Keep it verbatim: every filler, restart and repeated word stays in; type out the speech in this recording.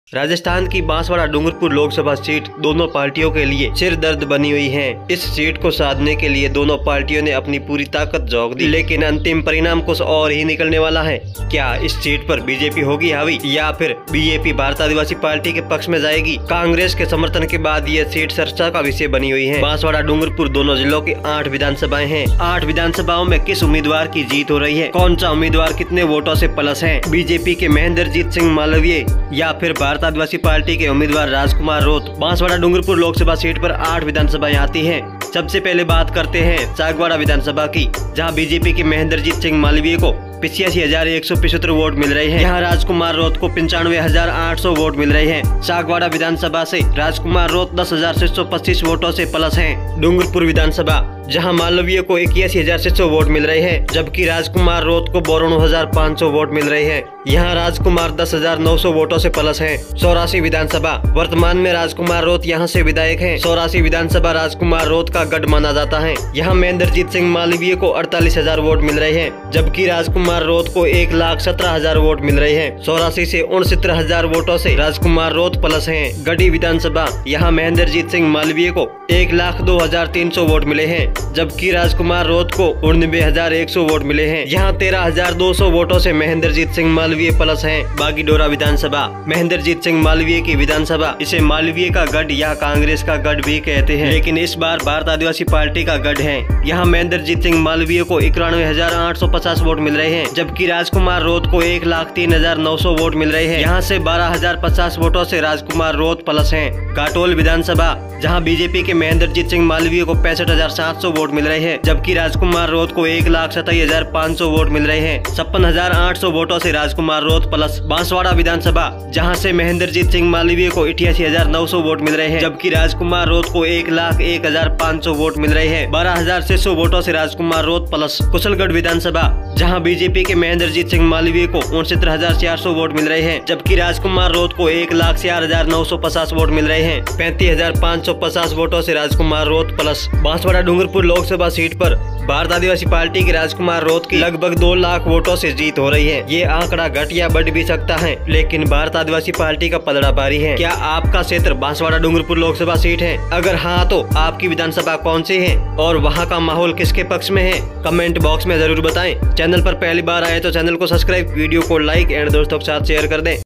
राजस्थान की बांसवाड़ा डूंगरपुर लोकसभा सीट दोनों पार्टियों के लिए सिर दर्द बनी हुई है। इस सीट को साधने के लिए दोनों पार्टियों ने अपनी पूरी ताकत झोंक दी, लेकिन अंतिम परिणाम कुछ और ही निकलने वाला है। क्या इस सीट पर बीजेपी होगी हावी या फिर बीजेपी भारत आदिवासी पार्टी के पक्ष में जाएगी? कांग्रेस के समर्थन के बाद यह सीट चर्चा का विषय बनी हुई है। बांसवाड़ा डूंगरपुर दोनों जिलों की आठ विधानसभाएं हैं। आठ विधानसभाओं में किस उम्मीदवार की जीत हो रही है? कौन सा उम्मीदवार कितने वोटों से प्लस है? बीजेपी के महेंद्रजीत सिंह मालवीय या फिर भारत आदिवासी पार्टी के उम्मीदवार राजकुमार रोत? बांसवाड़ा डूंगरपुर लोकसभा सीट पर आठ विधानसभाएं आती हैं। सबसे पहले बात करते हैं चागवाड़ा विधानसभा की, जहां बीजेपी के महेंद्रजीत सिंह मालवीय को पिचासी हजार एक सौ पिछहत्तर वोट मिल रहे हैं। यहाँ राजकुमार रोत को पंचानवे हजार आठ सौ वोट मिल रहे हैं। चागवाड़ा विधानसभा से राजकुमार रोत दस हजार छह सौ पच्चीस वोटों से प्लस हैं। डूंगरपुर विधानसभा, जहां मालवीय को इक्यासी हजार छह सौ वोट मिल रहे हैं, जबकि राजकुमार रोत को बानवे हजार पाँच सौ वोट मिल रहे हैं। यहाँ राजकुमार दस हजार नौ सौ वोटों से प्लस हैं। चौरासी विधानसभा, वर्तमान में राजकुमार रोत यहाँ से विधायक हैं। चौरासी विधानसभा राजकुमार रोत का गढ़ माना जाता है। यहाँ महेंद्रजीत सिंह मालवीय को अड़तालीस हजार वोट मिल रहे हैं, जबकि राजकुमार रोत को एक लाख सत्रह हजार वोट मिल रहे हैं। चौरासी से उनसत्तर हजार वोटों से राजकुमार रोत प्लस हैं। गढ़ी विधानसभा, यहाँ महेंद्रजीत सिंह मालवीय को एक लाख दो हजार तीन सौ वोट मिले हैं, जबकि राजकुमार रोत को उन्नबे हजार एक सौ वोट मिले हैं। यहाँ तेरह हजार दो सौ वोटों से महेंद्रजीत सिंह मालवीय प्लस हैं। बागीडोरा विधानसभा, महेंद्रजीत सिंह मालवीय की विधानसभा, इसे मालवीय का गढ़ या कांग्रेस का गढ़ भी कहते हैं, लेकिन इस बार भारत आदिवासी पार्टी का गढ़ है। यहाँ महेंद्रजीत सिंह मालवीय को इक्यानवे हजार आठ सौ पचास वोट मिल रहे हैं, जबकि राजकुमार रोत को एक लाख तीन हजार नौ सौ वोट मिल रहे हैं। यहाँ से बारह हजार पचास वोटों से राजकुमार रोत प्लस हैं। काटोल विधानसभा, जहाँ बीजेपी के महेंद्रजीत सिंह मालवीय को पैंसठ हजार सात सौ वोट मिल रहे हैं, जबकि राजकुमार रोत को एक लाख सताई हजार पाँच सौ वोट मिल रहे हैं। छप्पन हजार आठ सौ वोटों से राजकुमार रोत प्लस। बांसवाड़ा विधानसभा, जहाँ से महेंद्रजीत सिंह मालवीय को अठासी हजार नौ सौ वोट मिल रहे हैं, जबकि राजकुमार रोत को एक लाख एक हजार पाँच सौ वोट मिल रहे हैं। बारह हजार छह सौ वोटों से राजकुमार रोत प्लस। कुशलगढ़ विधानसभा, जहाँ बीजेपी के महेंद्रजीत सिंह मालवीय को उनसत्तर हजार चार सौ वोट मिल रहे हैं, जबकि राजकुमार रोत को एक लाख चार हजार नौ सौ पचास वोट मिल रहे हैं। पैंतीस हजार पाँच सौ पचास वोटों से राजकुमार रोत प्लस। बांसवाड़ा डूंगरपुर लोकसभा सीट पर भारत आदिवासी पार्टी के राजकुमार रोत की लगभग दो लाख वोटों से जीत हो रही है। ये आंकड़ा घट या बढ़ भी सकता है, लेकिन भारत आदिवासी पार्टी का पलड़ा भारी है। क्या आपका क्षेत्र बांसवाड़ा डूंगरपुर लोकसभा सीट है? अगर हाँ, तो आपकी विधानसभा कौन सी है और वहाँ का माहौल किसके पक्ष में है? कमेंट बॉक्स में जरूर बताएं। चैनल पर पहली बार आए तो चैनल को सब्सक्राइब, वीडियो को लाइक एंड दोस्तों के साथ शेयर कर दें।